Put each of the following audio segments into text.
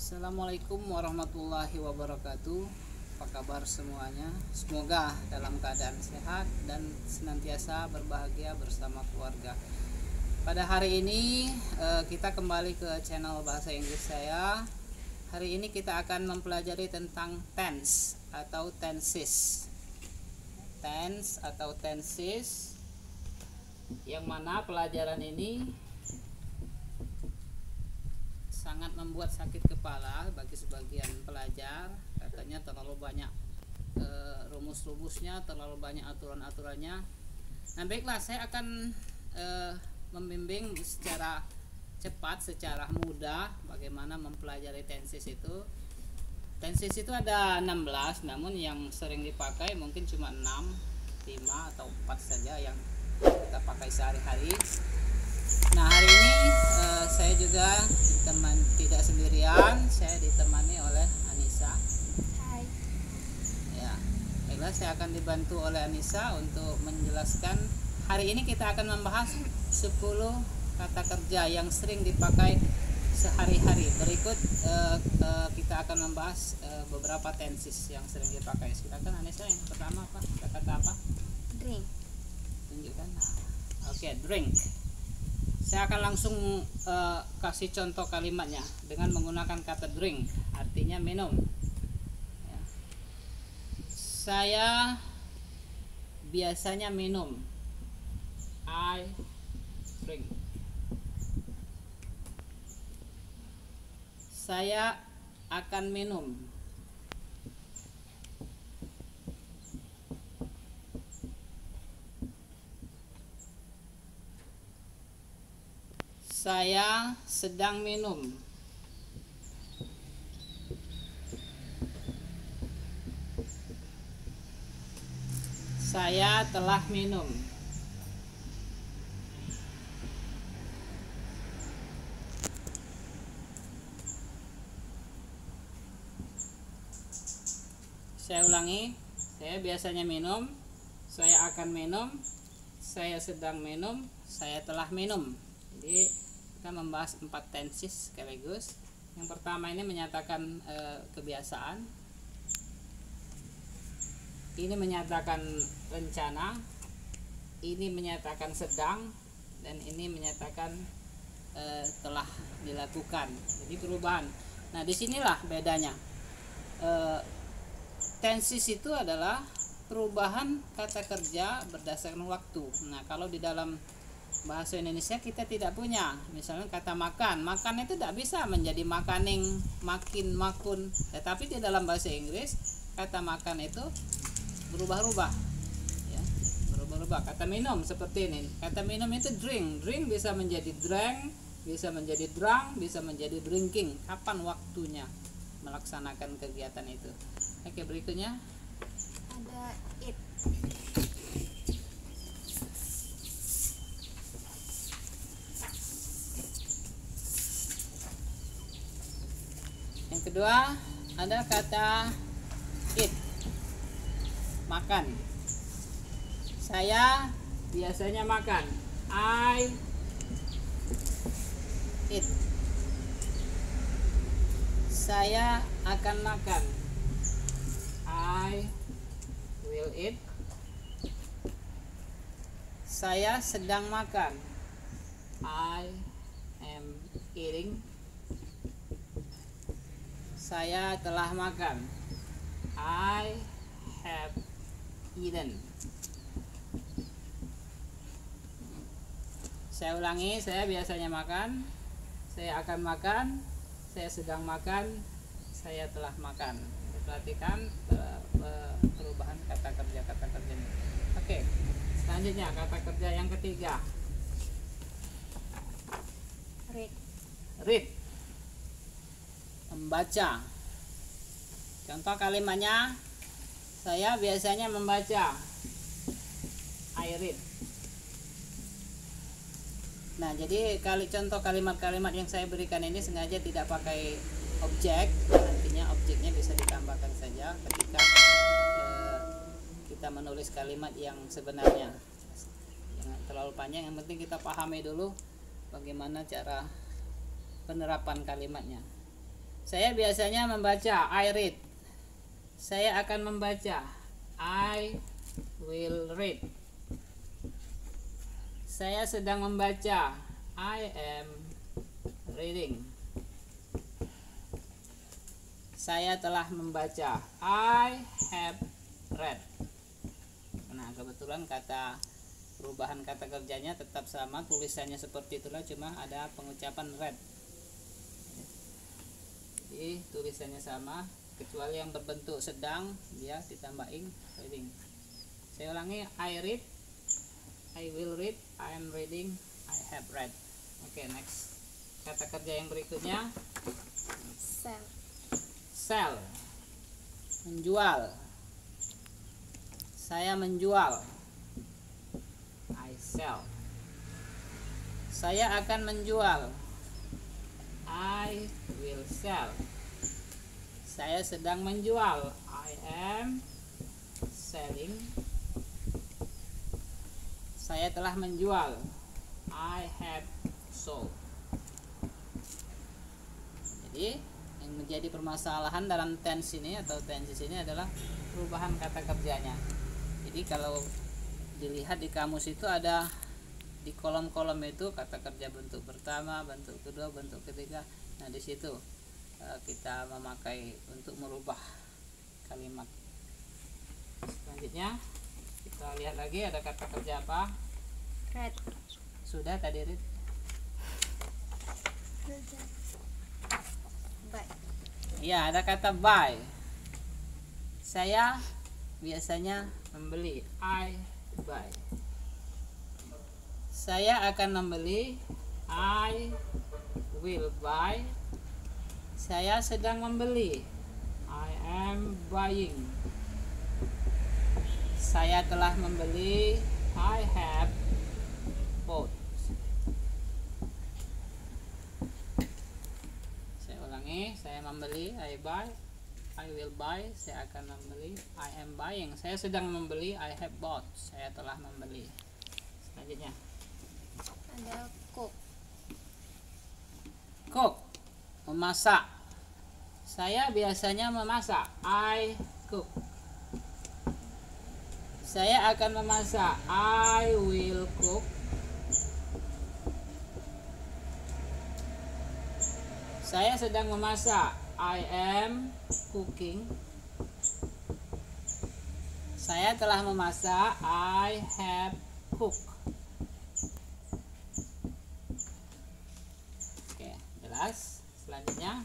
Assalamualaikum warahmatullahi wabarakatuh. Apa kabar semuanya? Semoga dalam keadaan sehat dan senantiasa berbahagia bersama keluarga. Pada hari ini kita kembali ke channel bahasa Inggris saya. Hari ini kita akan mempelajari tentang tense atau tenses. Tense atau tenses, yang mana pelajaran ini sangat membuat sakit kepala bagi sebagian pelajar. Katanya terlalu banyak rumus-rumusnya, terlalu banyak aturan-aturannya. Nah, baiklah, saya akan membimbing secara cepat, secara mudah bagaimana mempelajari tenses itu. Tenses itu ada 16, namun yang sering dipakai mungkin cuma 6, 5 atau 4 saja yang kita pakai sehari-hari. Nah, hari ini saya juga tidak sendirian, saya ditemani oleh Anissa. Hai. Ya, baiklah, saya akan dibantu oleh Anissa untuk menjelaskan. Hari ini kita akan membahas 10 kata kerja yang sering dipakai sehari-hari. Berikut kita akan membahas beberapa tenses yang sering dipakai. Silakan Anissa, yang pertama apa? Kata apa? Drink. Tunjukkan. Nah, oke, drink. Saya akan langsung kasih contoh kalimatnya dengan menggunakan kata drink, artinya minum. Ya. Saya biasanya minum. I drink. Saya akan minum. Saya sedang minum. Saya telah minum. Saya ulangi. Saya biasanya minum. Saya akan minum. Saya sedang minum. Saya telah minum. Jadi kita membahas 4 tenses sekaligus. Yang pertama ini menyatakan kebiasaan. Ini menyatakan rencana. Ini menyatakan sedang, dan ini menyatakan telah dilakukan. Jadi perubahan. Nah, disinilah bedanya. Tenses itu adalah perubahan kata kerja berdasarkan waktu. Nah, kalau di dalam bahasa Indonesia kita tidak punya. Misalnya kata makan, makan itu tidak bisa menjadi makaning, makin, makun. Tetapi di dalam bahasa Inggris kata makan itu berubah-ubah, ya, berubah-ubah. Kata minum seperti ini. Kata minum itu drink, drink bisa menjadi drank, bisa menjadi drunk, bisa menjadi drinking. Kapan waktunya melaksanakan kegiatan itu? Oke, berikutnya Ada eat. Yang kedua ada kata eat, makan. Saya biasanya makan. I eat. Saya akan makan. I will eat. Saya sedang makan. I am eating. Saya telah makan. I have eaten. Saya ulangi, saya biasanya makan, saya akan makan, saya sedang makan, saya telah makan. Perhatikan perubahan kata kerja ini. Oke, selanjutnya kata kerja yang ketiga. Read. Read, membaca. Contoh kalimatnya, saya biasanya membaca. I read. Nah, jadi contoh kalimat-kalimat yang saya berikan ini sengaja tidak pakai objek. Nantinya objeknya bisa ditambahkan saja ketika kita menulis kalimat yang sebenarnya. Jangan terlalu panjang, yang penting kita pahami dulu bagaimana cara penerapan kalimatnya. Saya biasanya membaca, I read. Saya akan membaca, I will read. Saya sedang membaca, I am reading. Saya telah membaca, I have read. Nah, kebetulan kata perubahan kata kerjanya tetap sama, tulisannya seperti itulah, cuma ada pengucapan read. Jadi tulisannya sama, kecuali yang berbentuk sedang dia ditambahin reading. Saya ulangi, I read, I will read, I am reading, I have read. Oke, next. Kata kerja yang berikutnya, Sell. sell, menjual. Saya menjual, I sell. Saya akan menjual, I will sell. Saya sedang menjual, I am selling. Saya telah menjual, I have sold. Jadi yang menjadi permasalahan dalam tense ini atau tenses ini adalah perubahan kata kerjanya. Jadi kalau dilihat di kamus itu ada di kolom-kolom itu kata kerja bentuk pertama, bentuk kedua, bentuk ketiga. Nah, di situ kita memakai untuk merubah kalimat. Selanjutnya kita lihat lagi ada kata kerja apa? Read. Sudah tadi read. Buy. Iya, ada kata buy. Saya biasanya membeli, I buy. Saya akan membeli, I will buy. Saya sedang membeli, I am buying. Saya telah membeli, I have bought. Saya ulangi, saya membeli, I buy, I will buy. Saya akan membeli, I am buying. Saya sedang membeli, I have bought. Saya telah membeli. Selanjutnya Ada cook. cook, memasak. Saya biasanya memasak, I cook. Saya akan memasak, I will cook. Saya sedang memasak, I am cooking. Saya telah memasak, I have cooked. Oke, jelas. Selanjutnya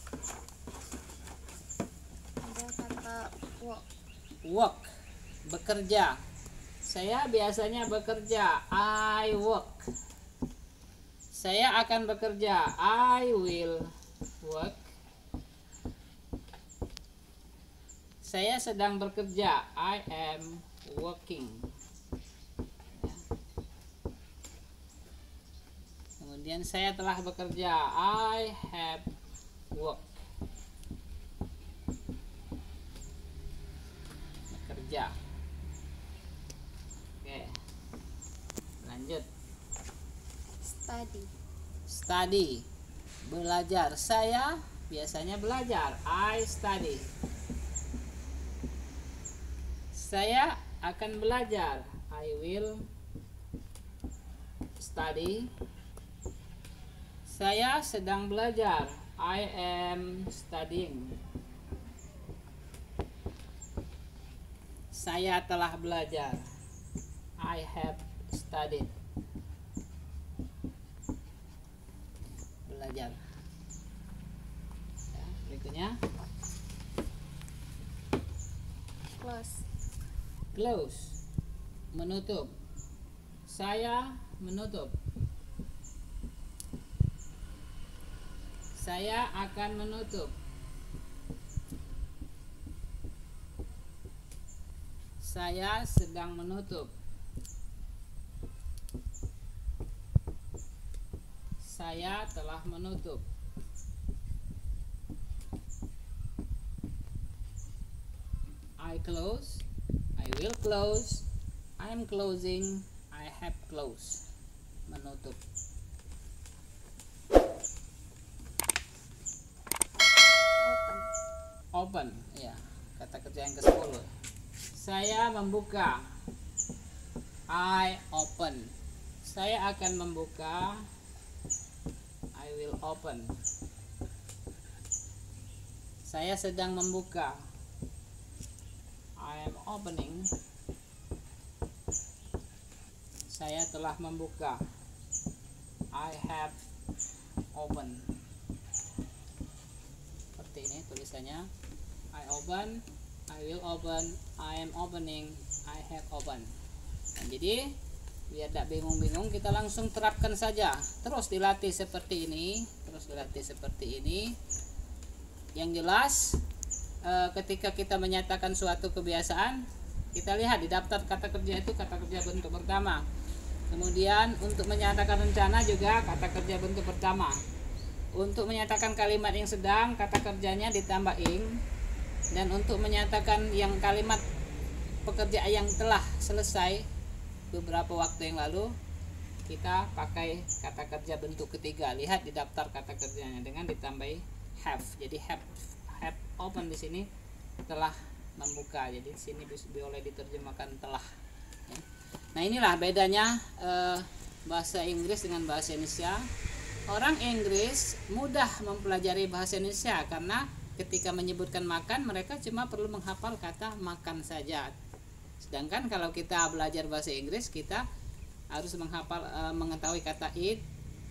Ada kata work. work, bekerja. Saya biasanya bekerja, I work. Saya akan bekerja, I will work. Saya sedang bekerja, I am working. Kemudian saya telah bekerja, I have worked. Bekerja. Oke, lanjut. Study. Study, belajar. Saya biasanya belajar, I study. Saya akan belajar, I will study. Saya sedang belajar, I am studying. Saya telah belajar, I have studied. Belajar. Ya, berikutnya Close. close, menutup. Saya menutup. Saya akan menutup. Saya sedang menutup. Saya telah menutup. I close, I will close, I am closing, I have closed. Menutup. open. Ya, kata kerja yang ke-10. Saya membuka. I open. Saya akan membuka. I will open. Saya sedang membuka. I am opening. Saya telah membuka. I have opened. Seperti ini tulisannya. I open, I will open, I am opening, I have opened. Nah, jadi biar tidak bingung-bingung, kita langsung terapkan saja. Terus dilatih seperti ini, Yang jelas ketika kita menyatakan suatu kebiasaan, kita lihat di daftar kata kerja itu kata kerja bentuk pertama. Kemudian untuk menyatakan rencana juga kata kerja bentuk pertama. Untuk menyatakan kalimat yang sedang, kata kerjanya ditambah ing. Dan untuk menyatakan yang kalimat pekerjaan yang telah selesai beberapa waktu yang lalu, kita pakai kata kerja bentuk ketiga. Lihat di daftar kata kerjanya dengan ditambahi have. Jadi have open di sini telah membuka. Jadi di sini boleh diterjemahkan telah. Nah, inilah bedanya bahasa Inggris dengan bahasa Indonesia. Orang Inggris mudah mempelajari bahasa Indonesia karena ketika menyebutkan makan, mereka cuma perlu menghafal kata makan saja. Sedangkan kalau kita belajar bahasa Inggris, kita harus mengetahui kata eat,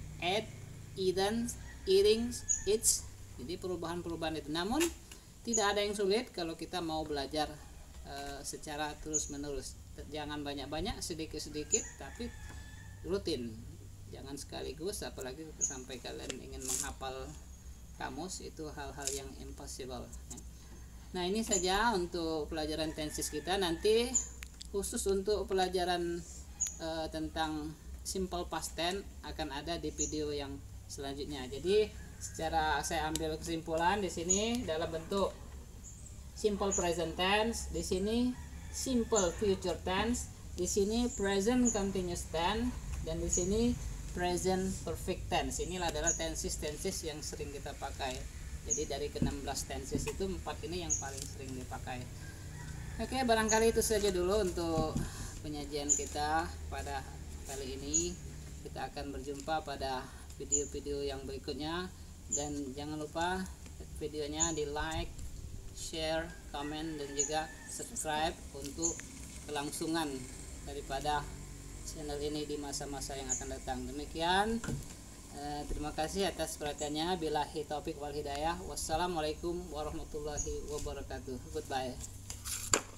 eaten, eating, eats. Jadi perubahan-perubahan itu. Namun tidak ada yang sulit kalau kita mau belajar secara terus-menerus. Jangan banyak-banyak, sedikit-sedikit, tapi rutin. Jangan sekaligus, apalagi sampai kalian ingin menghafal kamus, itu hal-hal yang impossible. Nah, ini saja untuk pelajaran tenses kita. Nanti khusus untuk pelajaran tentang simple past tense akan ada di video yang selanjutnya. Jadi secara saya ambil kesimpulan di sini dalam bentuk simple present tense, di sini simple future tense, di sini present continuous tense, dan di sini present perfect tense. Inilah adalah tenses yang sering kita pakai. Jadi dari ke-16 tenses itu 4 ini yang paling sering dipakai. Oke, barangkali itu saja dulu untuk penyajian kita pada kali ini. Kita akan berjumpa pada video-video yang berikutnya, dan jangan lupa videonya di like, share, komen, dan juga subscribe untuk kelangsungan daripada channel ini di masa-masa yang akan datang. Demikian, terima kasih atas perhatiannya. Billahi taufik wal hidayah. Wassalamualaikum warahmatullahi wabarakatuh. Goodbye.